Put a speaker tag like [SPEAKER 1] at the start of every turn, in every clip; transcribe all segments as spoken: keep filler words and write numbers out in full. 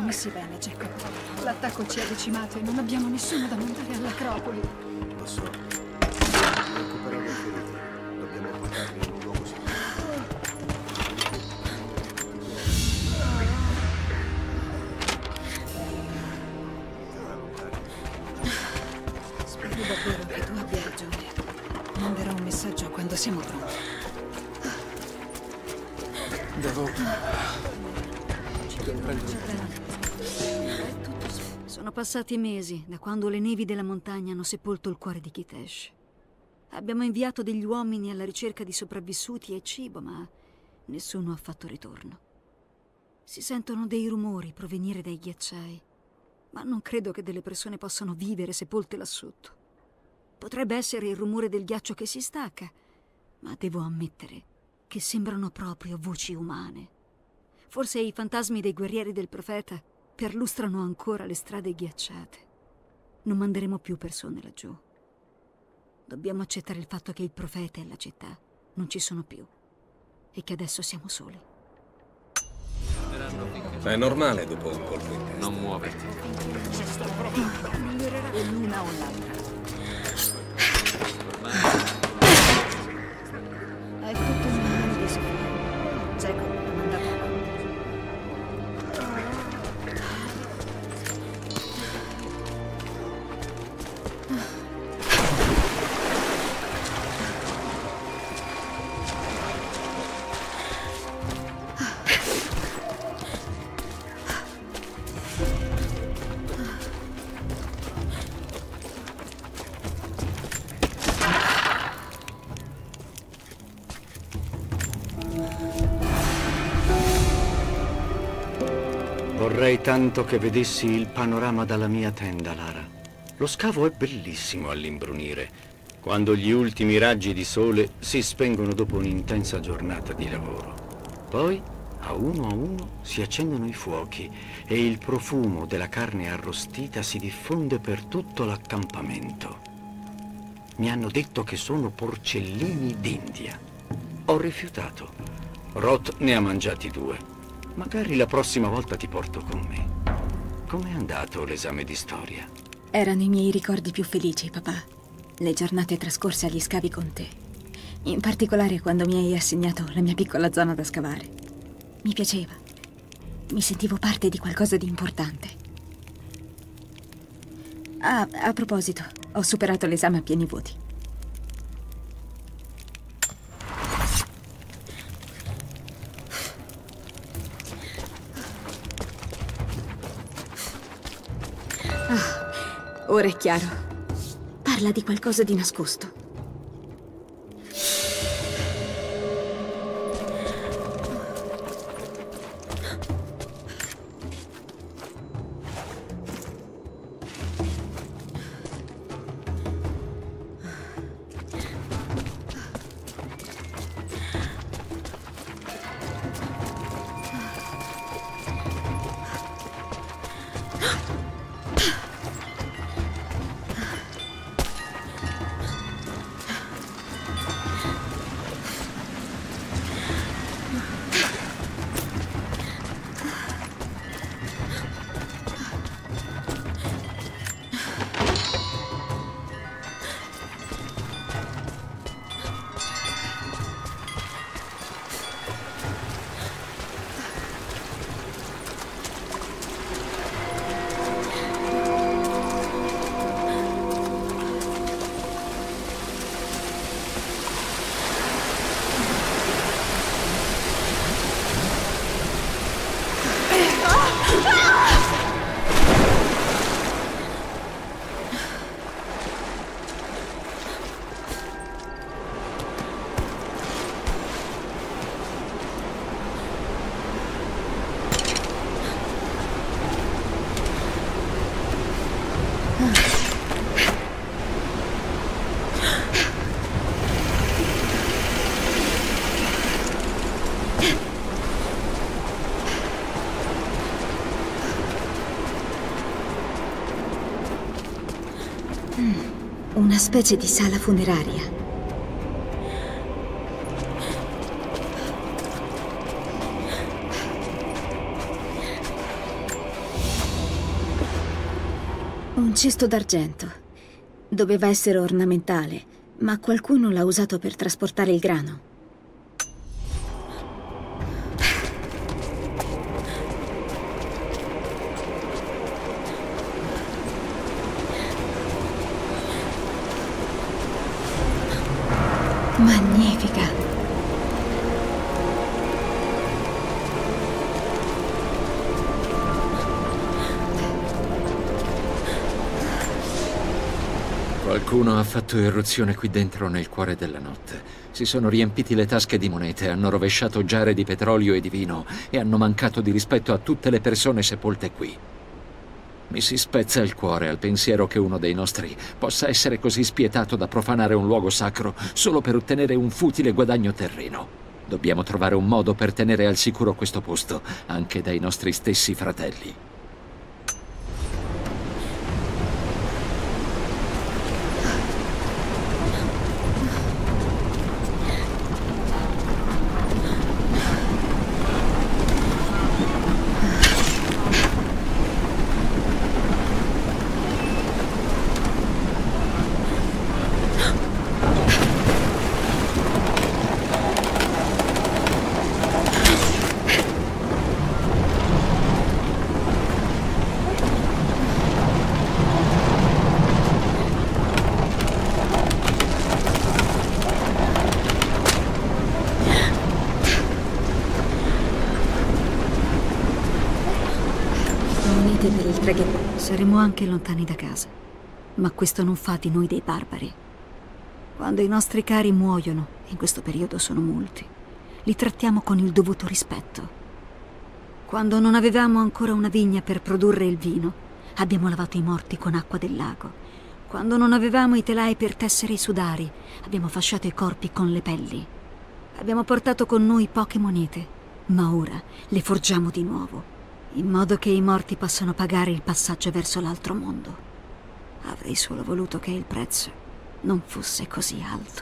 [SPEAKER 1] messi bene, Jacob. L'attacco ci ha decimato e non abbiamo nessuno da mandare all'Acropoli.
[SPEAKER 2] Lo so. Ecco però le ferite. Dobbiamo portarli in un luogo sicuro.
[SPEAKER 1] Spero davvero che tu abbia ragione. Manderò un messaggio quando siamo pronti.
[SPEAKER 2] Devo... Ci devo prendere.
[SPEAKER 3] Sono passati mesi da quando le nevi della montagna hanno sepolto il cuore di Kitesh. Abbiamo inviato degli uomini alla ricerca di sopravvissuti e cibo, ma nessuno ha fatto ritorno. Si sentono dei rumori provenire dai ghiacciai, ma non credo che delle persone possano vivere sepolte là sotto. Potrebbe essere il rumore del ghiaccio che si stacca, ma devo ammettere che sembrano proprio voci umane. Forse i fantasmi dei guerrieri del profeta perlustrano ancora le strade ghiacciate. Non manderemo più persone laggiù. Dobbiamo accettare il fatto che il profeta e la città non ci sono più e che adesso siamo soli.
[SPEAKER 4] È normale dopo un colpo in testa.
[SPEAKER 5] Non muoverti.
[SPEAKER 1] Migliorerà l'una o l'altra. È tutto un mondo di Sofia. Jacob ha mandato avanti.
[SPEAKER 6] Vorrei tanto che vedessi il panorama dalla mia tenda, Lara. Lo scavo è bellissimo all'imbrunire, quando gli ultimi raggi di sole si spengono dopo un'intensa giornata di lavoro. Poi, a uno a uno, si accendono i fuochi e il profumo della carne arrostita si diffonde per tutto l'accampamento. Mi hanno detto che sono porcellini d'India. Ho rifiutato. Roth ne ha mangiati due. Magari la prossima volta ti porto con me. Com'è andato l'esame di storia?
[SPEAKER 7] Erano i miei ricordi più felici, papà. Le giornate trascorse agli scavi con te. In particolare quando mi hai assegnato la mia piccola zona da scavare. Mi piaceva. Mi sentivo parte di qualcosa di importante. Ah, a proposito, ho superato l'esame a pieni voti. Ah, ora è chiaro. Parla di qualcosa di nascosto. Una specie di sala funeraria. Un cesto d'argento. Doveva essere ornamentale, ma qualcuno l'ha usato per trasportare il grano. Magnifica!
[SPEAKER 5] Qualcuno ha fatto irruzione qui dentro nel cuore della notte. Si sono riempiti le tasche di monete, hanno rovesciato giare di petrolio e di vino e hanno mancato di rispetto a tutte le persone sepolte qui. Mi si spezza il cuore al pensiero che uno dei nostri possa essere così spietato da profanare un luogo sacro solo per ottenere un futile guadagno terreno. Dobbiamo trovare un modo per tenere al sicuro questo posto, anche dai nostri stessi fratelli.
[SPEAKER 3] Per il traghetto. Saremo anche lontani da casa, ma questo non fa di noi dei barbari. Quando i nostri cari muoiono, in questo periodo sono molti, li trattiamo con il dovuto rispetto. Quando non avevamo ancora una vigna per produrre il vino, abbiamo lavato i morti con acqua del lago. Quando non avevamo i telai per tessere i sudari, abbiamo fasciato i corpi con le pelli. Abbiamo portato con noi poche monete, ma ora le forgiamo di nuovo, in modo che i morti possano pagare il passaggio verso l'altro mondo. Avrei solo voluto che il prezzo non fosse così alto.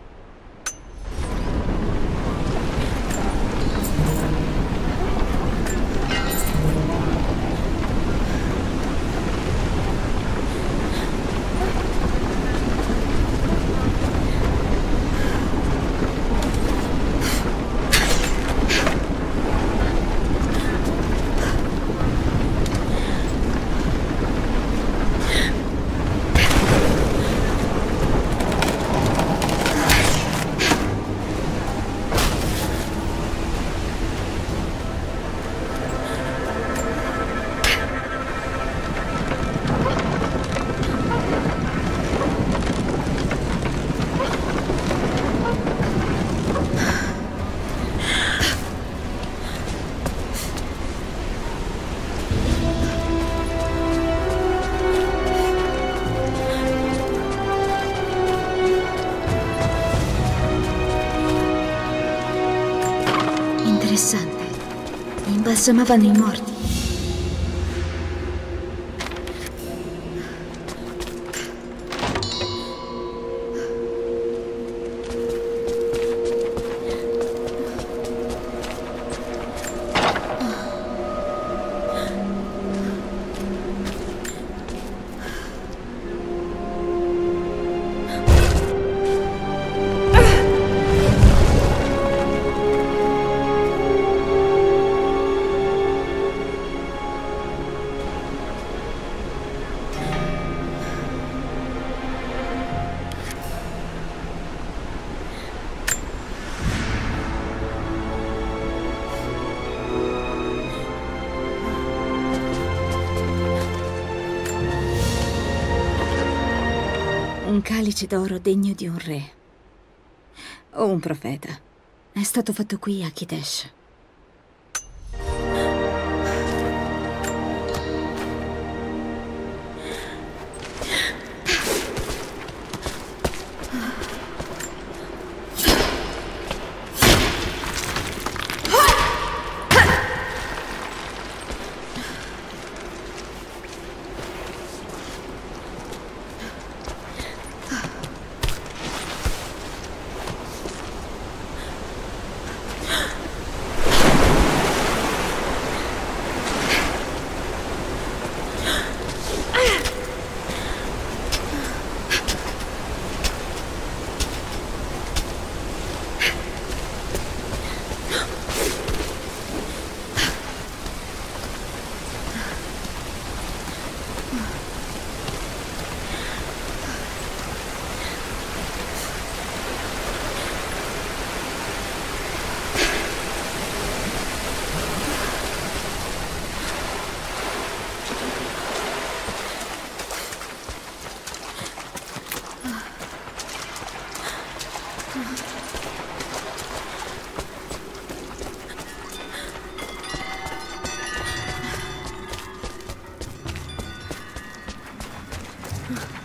[SPEAKER 3] Interessante. Imbalsamavano i morti. Un calice d'oro degno di un re. O un profeta. È stato fatto qui a Kitesh.
[SPEAKER 1] Lara.